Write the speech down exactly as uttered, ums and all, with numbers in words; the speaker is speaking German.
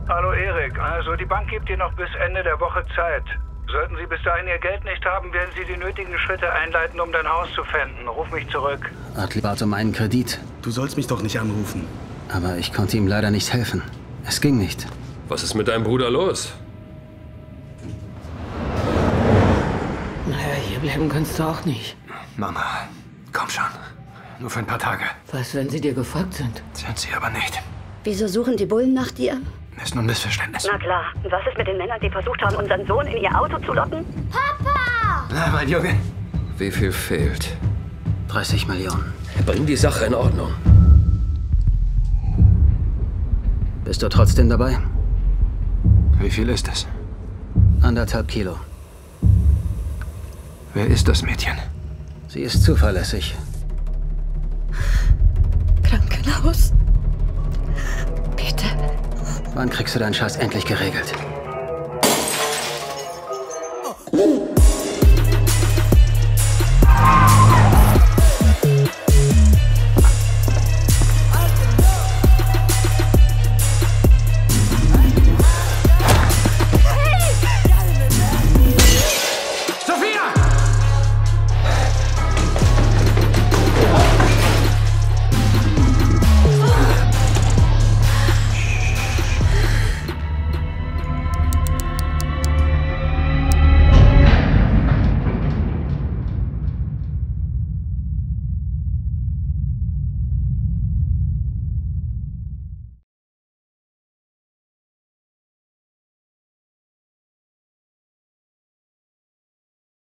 Hallo Erik, also die Bank gibt Ihnen noch bis Ende der Woche Zeit. Sollten Sie bis dahin Ihr Geld nicht haben, werden Sie die nötigen Schritte einleiten, um dein Haus zu pfänden. Ruf mich zurück. Adli bat um einen Kredit. Du sollst mich doch nicht anrufen. Aber ich konnte ihm leider nicht helfen. Es ging nicht. Was ist mit deinem Bruder los? Naja, hier bleiben kannst du auch nicht. Mama, komm schon. Nur für ein paar Tage. Was, wenn sie dir gefolgt sind? Sind sie aber nicht. Wieso suchen die Bullen nach dir? Ist nur ein Missverständnis. Na klar. Und was ist mit den Männern, die versucht haben, unseren Sohn in ihr Auto zu locken? Papa! Na, mein Junge. Wie viel fehlt? dreißig Millionen. Bring die Sache in Ordnung. Bist du trotzdem dabei? Wie viel ist es? Anderthalb Kilo. Wer ist das Mädchen? Sie ist zuverlässig. Krankenhaus. Bitte. Wann kriegst du deinen Scheiß endlich geregelt?